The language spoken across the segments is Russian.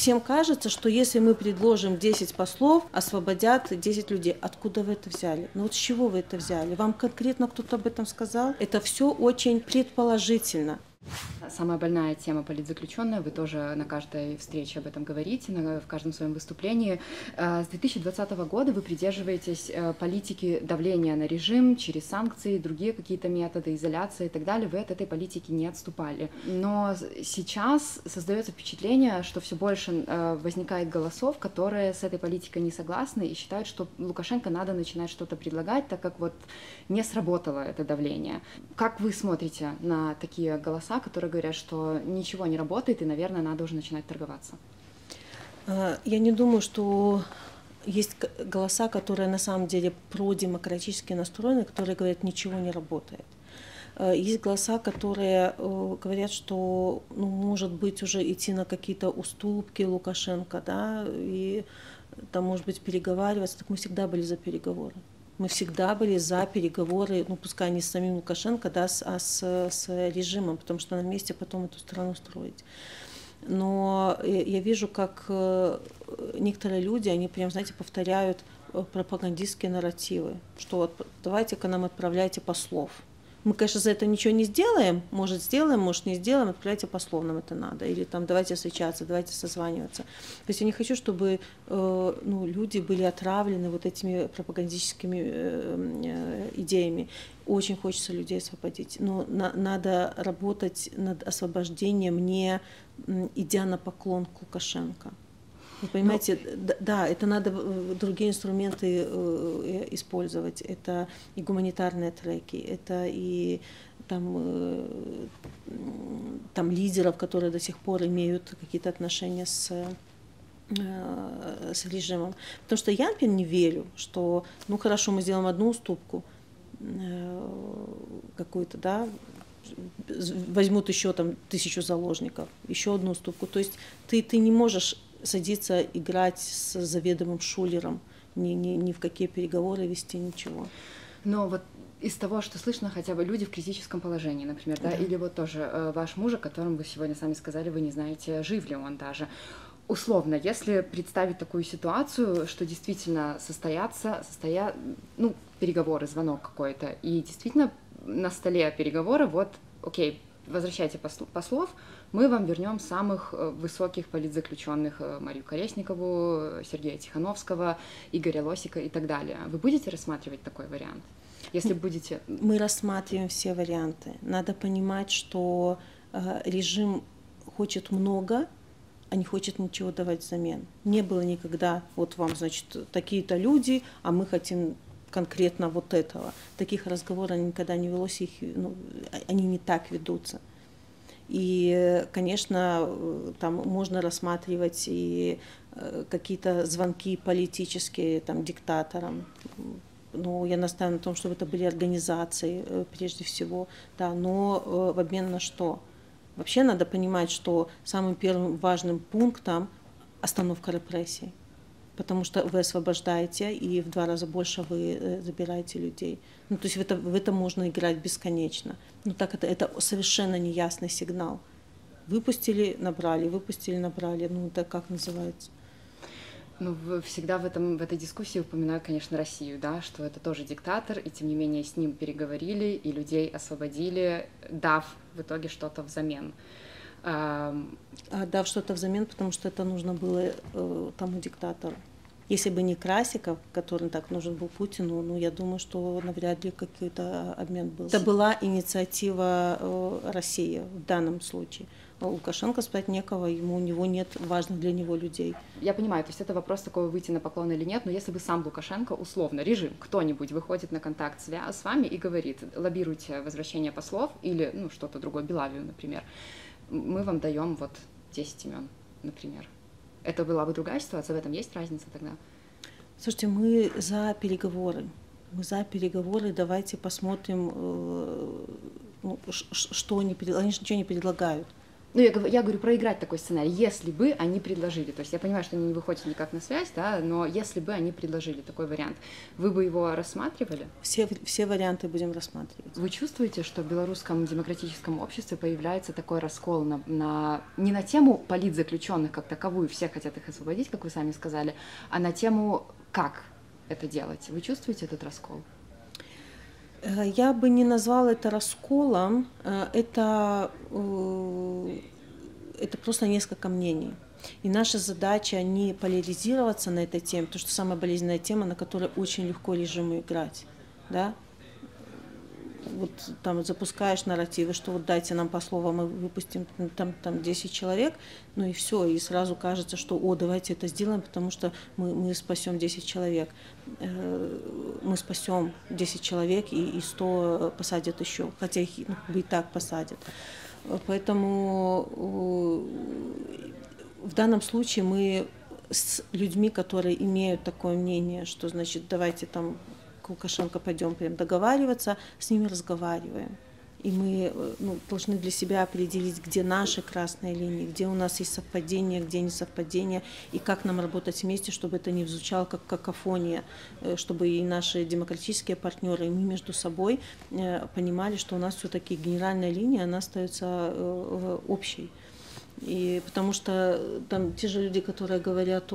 всем кажется, что если мы предложим 10 послов, освободят 10 людей. Откуда вы это взяли? Ну вот с чего вы это взяли? Вам конкретно кто-то об этом сказал? Это все очень предположительно. Самая больная тема политзаключенная, вы тоже на каждой встрече об этом говорите, в каждом своем выступлении. С 2020 года вы придерживаетесь политики давления на режим через санкции, другие какие-то методы, изоляции и так далее. Вы от этой политики не отступали. Но сейчас создается впечатление, что все больше возникает голосов, которые с этой политикой не согласны и считают, что Лукашенко надо начинать что-то предлагать, так как вот не сработало это давление. Как вы смотрите на такие голоса, которые говорят, что ничего не работает и, наверное, надо уже начинать торговаться? Я не думаю, что есть голоса, которые на самом деле продемократически настроены, которые говорят, ничего не работает. Есть голоса, которые говорят, что может быть уже идти на какие-то уступки Лукашенко, да, и там, может быть, переговариваться. Так мы всегда были за переговоры. Мы всегда были за переговоры, пускай не с самим Лукашенко, да, а с режимом, потому что нам вместе потом эту страну строить. Но я вижу, как некоторые люди, они прям, знаете, повторяют пропагандистские нарративы, что вот давайте-ка нам отправляйте послов. Мы, конечно, за это ничего не сделаем, может не сделаем, отправляйте послов, нам это надо. Или там давайте встречаться, давайте созваниваться. То есть я не хочу, чтобы люди были отравлены вот этими пропагандистскими идеями. Очень хочется людей освободить. Но надо работать над освобождением, не идя на поклон к Лукашенко. Вы понимаете, да, это надо другие инструменты использовать. Это и гуманитарные треки, это и там лидеров, которые до сих пор имеют какие-то отношения с режимом. Потому что я, например, не верю, что, хорошо, мы сделаем одну уступку какую-то, да, возьмут еще там 1000 заложников, еще одну уступку. То есть ты не можешь садиться играть с заведомым шулером, ни в какие переговоры вести, ничего. Но вот из того, что слышно, хотя бы люди в критическом положении, например, да, или вот тоже ваш муж, о котором вы сегодня сами сказали, вы не знаете, жив ли он даже. Условно, если представить такую ситуацию, что действительно переговоры, звонок какой-то, и действительно на столе переговоры, вот, окей, возвращайте послов, мы вам вернем самых высоких политзаключенных: Марию Колесникову, Сергея Тихановского, Игоря Лосика и так далее. Вы будете рассматривать такой вариант? Если будете... Мы рассматриваем все варианты. Надо понимать, что режим хочет много, а не хочет ничего давать взамен. Не было никогда, вот вам, значит, такие-то люди, а мы хотим конкретно вот этого. Таких разговоров никогда не велось, они не так ведутся. И, конечно, там можно рассматривать и какие-то звонки политические там, диктаторам. Но я настаиваю на том, чтобы это были организации прежде всего. Да, но в обмен на что? Вообще надо понимать, что самым первым важным пунктом остановка репрессий. Потому что вы освобождаете, и в 2 раза больше вы забираете людей. То есть в это можно играть бесконечно. Но так это совершенно неясный сигнал. Выпустили, набрали, это как называется? Всегда в этой дискуссии упоминаю, конечно, Россию, да, что это тоже диктатор, и тем не менее с ним переговорили, и людей освободили, дав в итоге что-то взамен. Дав что-то взамен, потому что это нужно было тому диктатору. Если бы не Красиков, который так нужен был Путину, я думаю, что навряд ли какой-то обмен был. Это была инициатива России в данном случае. Лукашенко спать некого, у него нет важных для него людей. Я понимаю, то есть это вопрос такого, выйти на поклон или нет, но если бы сам Лукашенко, условно, режим, кто-нибудь выходит на контакт с вами и говорит: лоббируйте возвращение послов или что-то другое, Белавию, например, мы вам даем вот 10 имен, например. Это была бы другая ситуация, в этом есть разница тогда? Слушайте, мы за переговоры. Давайте посмотрим, что они предлагают. Они же ничего не предлагают. Ну, я говорю, проиграть такой сценарий, если бы они предложили. То есть я понимаю, что они не выходят никак на связь, да, но если бы они предложили такой вариант, вы бы его рассматривали? Все варианты будем рассматривать. Вы чувствуете, что в белорусском демократическом обществе появляется такой раскол не на тему политзаключенных как таковую, все хотят их освободить, как вы сами сказали, а на тему, как это делать? Вы чувствуете этот раскол? Я бы не назвала это расколом, это просто несколько мнений. И наша задача не поляризироваться на этой теме, потому что самая болезненная тема, на которой очень легко режиму играть. Да? Вот там запускаешь нарративы, что вот дайте нам по словам, мы выпустим там 10 человек, ну и все, и сразу кажется, что давайте это сделаем, потому что мы спасем 10 человек. Мы спасем 10 человек, и 100 посадят еще, хотя их и так посадят. Поэтому в данном случае мы с людьми, которые имеют такое мнение, что значит давайте там к Лукашенко пойдем прям договариваться, с ними разговариваем. И мы должны для себя определить, где наши красные линии, где у нас есть совпадения, где не совпадения, и как нам работать вместе, чтобы это не звучало как какофония, чтобы и наши демократические партнеры, и мы между собой понимали, что у нас все-таки генеральная линия, она остается общей. И потому что там те же люди, которые говорят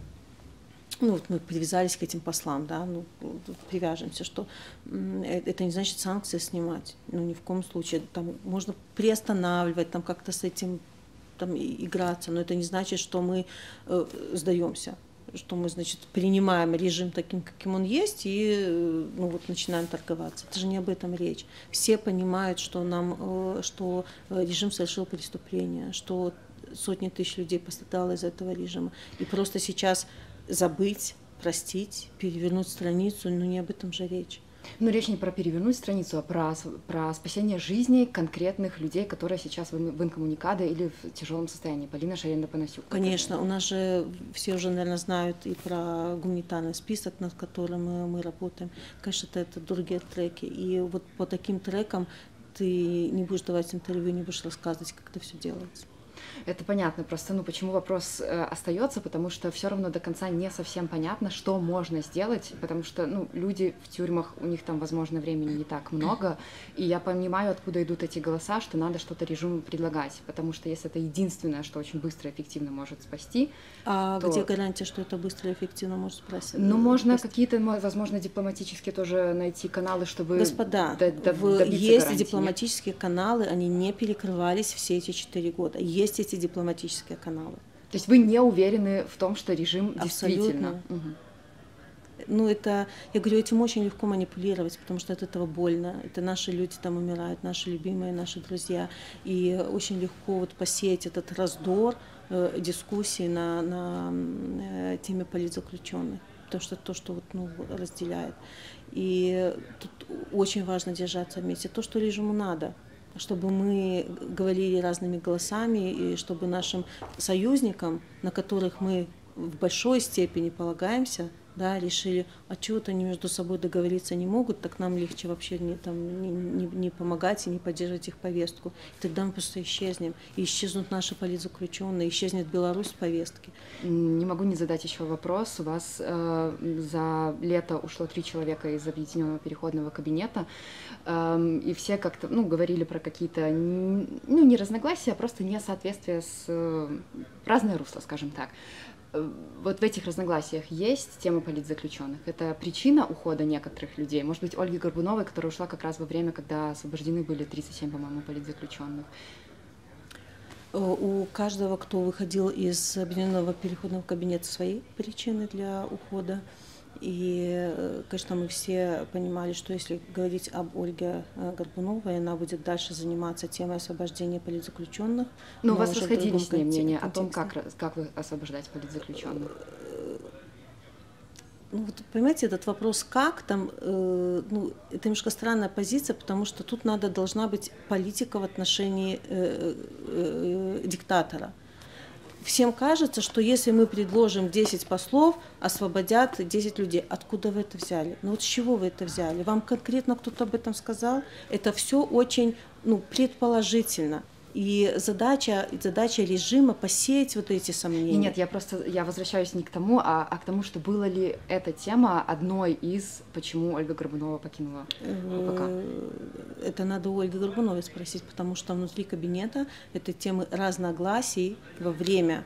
вот мы привязались к этим послам, да, привяжемся, что это не значит санкции снимать, ни в коем случае, там можно приостанавливать, там как-то с этим там играться, но это не значит, что мы сдаемся, что мы, значит, принимаем режим таким, каким он есть, и начинаем торговаться. Это же не об этом речь. Все понимают, что режим совершил преступление, что сотни тысяч людей пострадало из этого режима, и просто сейчас забыть, простить, перевернуть страницу, не об этом же речь. Но речь не про перевернуть страницу, а про спасение жизни конкретных людей, которые сейчас в инкоммуникадо или в тяжелом состоянии. Полина Шаренда-Панасюк. Конечно, у нас же все уже, наверное, знают и про гуманитарный список, над которым мы работаем. Конечно, это другие треки. И вот по таким трекам ты не будешь давать интервью, не будешь рассказывать, как это все делается. Это понятно, просто почему вопрос остается, потому что все равно до конца не совсем понятно, что можно сделать, потому что люди в тюрьмах, у них там, возможно, времени не так много, и я понимаю, откуда идут эти голоса, что надо что-то режиму предлагать, потому что если это единственное, что очень быстро и эффективно может спасти, то... где гарантия, что это быстро и эффективно может спасти? Можно какие-то, возможно, дипломатические тоже найти каналы, чтобы Господа, есть гарантии. Дипломатические каналы, они не перекрывались все эти 4 года. Есть эти дипломатические каналы. То есть вы не уверены в том, что режим действительно... Угу. Я говорю, этим очень легко манипулировать, потому что от этого больно. Это наши люди там умирают, наши любимые, наши друзья. И очень легко посеять этот раздор дискуссии на теме политзаключенных. Потому что то, что разделяет. И тут очень важно держаться вместе. То, что режиму надо, чтобы мы говорили разными голосами, и чтобы нашим союзникам, на которых мы в большой степени полагаемся, да, решили, а чего-то они между собой договориться не могут, так нам легче вообще не помогать и не поддерживать их повестку. И тогда мы просто исчезнем. И исчезнут наши политзаключенные, исчезнет Беларусь с повестки. Не могу не задать еще вопрос. У вас за лето ушло 3 человека из объединенного переходного кабинета, и все как-то говорили про какие-то не разногласия, а просто несоответствие с разное русло, скажем так. Вот в этих разногласиях есть тема политзаключенных. Это причина ухода некоторых людей. Может быть, Ольги Горбуновой, которая ушла как раз во время, когда освобождены были 37, по-моему, политзаключенных. У каждого, кто выходил из объединенного переходного кабинета, свои причины для ухода. И, конечно, мы все понимали, что если говорить об Ольге Горбуновой, она будет дальше заниматься темой освобождения политзаключенных. Но у вас расходились с ней мнения о том, как вы освобождаете политзаключенных? Понимаете, этот вопрос «как» там, это немножко странная позиция, потому что тут должна быть политика в отношении диктатора. Всем кажется, что если мы предложим 10 послов, освободят 10 людей. Откуда вы это взяли? С чего вы это взяли? Вам конкретно кто-то об этом сказал? Это все очень предположительно. И задача режима посеять вот эти сомнения. Нет, я возвращаюсь не к тому, а к тому, что была ли эта тема одной из, почему Ольга Горбунова покинула УПК. Это надо у Ольги Горбуновой спросить, потому что внутри кабинета этой темы разногласий во время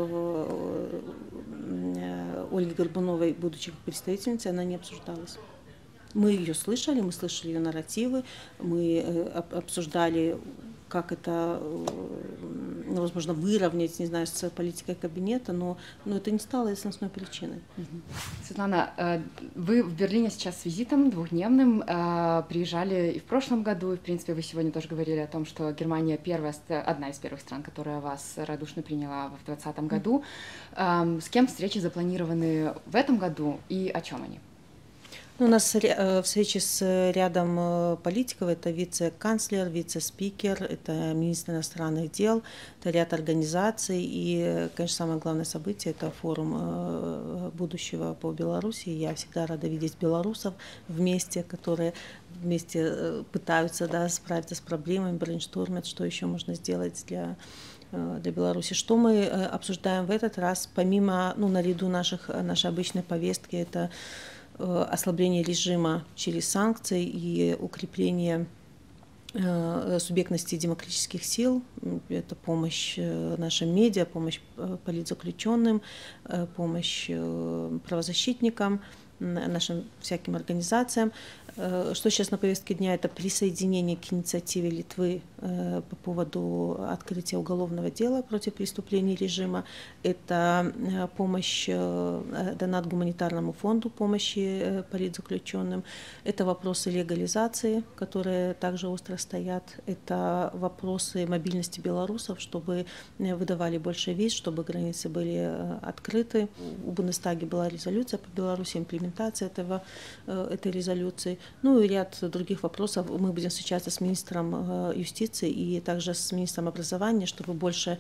Ольги Горбуновой, будучи представительницей, она не обсуждалась. Мы ее слышали, мы слышали ее нарративы, мы обсуждали, как это, возможно, выровнять, не знаю, с политикой кабинета, но это не стало основной причиной. Светлана, вы в Берлине сейчас с визитом двухдневным, приезжали и в прошлом году, и, в принципе, вы сегодня тоже говорили о том, что Германия одна из первых стран, которая вас радушно приняла в 2020 году. С кем встречи запланированы в этом году и о чем они? У нас встречи с рядом политиков, это вице-канцлер, вице-спикер, это министр иностранных дел, это ряд организаций и, конечно, самое главное событие – это форум будущего по Беларуси. Я всегда рада видеть белорусов вместе, которые вместе пытаются справиться с проблемами, брейнштормят, что еще можно сделать для Беларуси. Что мы обсуждаем в этот раз, помимо, наряду нашей обычной повестки, это ослабление режима через санкции и укрепление субъектности демократических сил, это помощь нашим медиа, помощь политзаключенным, помощь правозащитникам, нашим всяким организациям. Что сейчас на повестке дня, это присоединение к инициативе Литвы по поводу открытия уголовного дела против преступлений режима, это помощь, донат гуманитарному фонду помощи политзаключенным, это вопросы легализации, которые также остро стоят, это вопросы мобильности белорусов, чтобы выдавали больше виз, чтобы границы были открыты. У Бундестаге была резолюция по Беларуси, имплементация этой резолюции. И ряд других вопросов. Мы будем встречаться с министром юстиции и также с министром образования, чтобы больше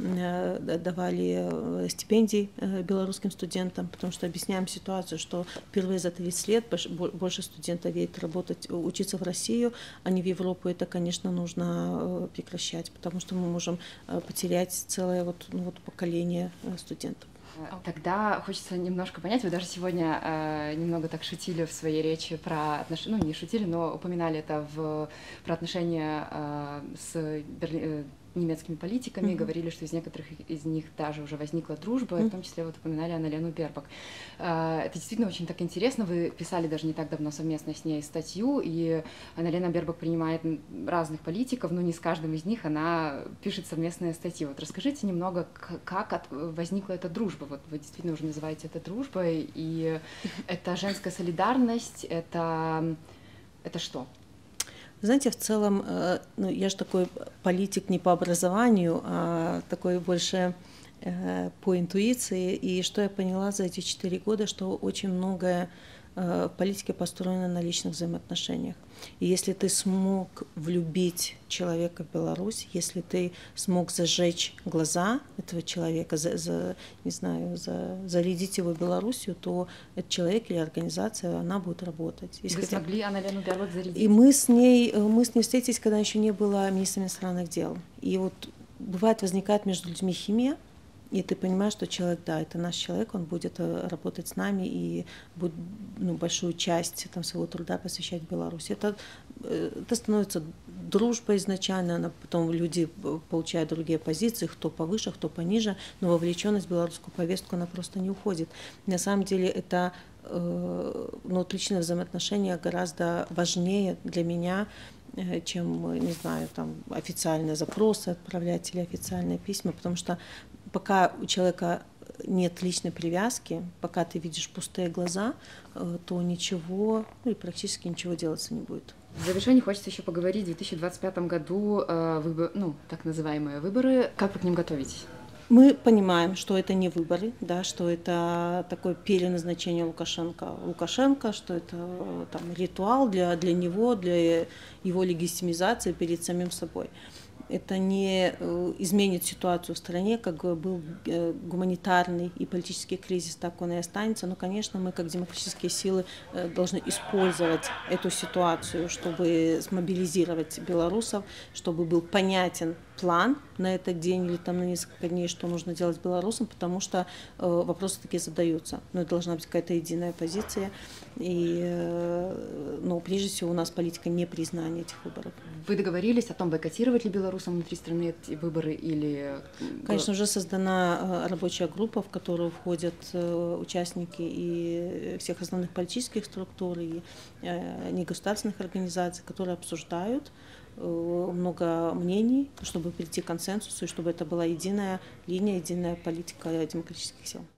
давали стипендий белорусским студентам, потому что объясняем ситуацию, что впервые за 30 лет больше студентов едет работать, учиться в Россию, а не в Европу. Это, конечно, нужно прекращать, потому что мы можем потерять целое поколение студентов. Тогда хочется немножко понять, вы даже сегодня немного так шутили в своей речи про отношения, не шутили, но упоминали это про отношения с немецкими политиками, говорили, что из некоторых из них даже уже возникла дружба, в том числе упоминали Анналену Бербак. Это действительно очень так интересно, вы писали даже не так давно совместно с ней статью, и Анналена Бербак принимает разных политиков, но не с каждым из них она пишет совместные статьи. Расскажите немного, как возникла эта дружба, вы действительно уже называете это дружбой, и это женская солидарность, это что? Знаете, в целом, я же такой политик не по образованию, а такой больше по интуиции. И что я поняла за эти 4 года, что очень многое в политике построено на личных взаимоотношениях. И если ты смог влюбить человека в Беларусь, если ты смог зажечь глаза этого человека, зарядить его Белоруссию, то этот человек или организация, она будет работать. Вы смогли Анналену Бербак зарядить? И мы с ней встретились, когда еще не было министра иностранных дел. И бывает, возникает между людьми химия, и ты понимаешь, что человек, это наш человек, он будет работать с нами и будет большую часть своего труда посвящать Беларуси. Это становится дружбой изначально, потом люди получают другие позиции, кто повыше, кто пониже, но вовлеченность в белорусскую повестку, она просто не уходит. На самом деле это личные взаимоотношения гораздо важнее для меня, чем, не знаю, официальные запросы отправлять или официальные письма, потому что пока у человека нет личной привязки, пока ты видишь пустые глаза, то ничего, и практически ничего делаться не будет. В завершении хочется еще поговорить в 2025 году, так называемые выборы. Как вы к ним готовитесь? Мы понимаем, что это не выборы, что это такое переназначение Лукашенко, что это ритуал для него, для его легитимизации перед самим собой. Это не изменит ситуацию в стране, как был гуманитарный и политический кризис, так он и останется. Но, конечно, мы, как демократические силы, должны использовать эту ситуацию, чтобы смобилизировать белорусов, чтобы был понятен план на этот день или там на несколько дней, что нужно делать белорусам, потому что вопросы такие задаются. Но это должна быть какая-то единая позиция. Но прежде всего у нас политика непризнания этих выборов. Вы договорились о том, бойкотировать ли белорусам внутри страны эти выборы или... Конечно, уже создана рабочая группа, в которую входят участники и всех основных политических структур, и негосударственных организаций, которые обсуждают много мнений, чтобы прийти к консенсусу, и чтобы это была единая линия, единая политика демократических сил.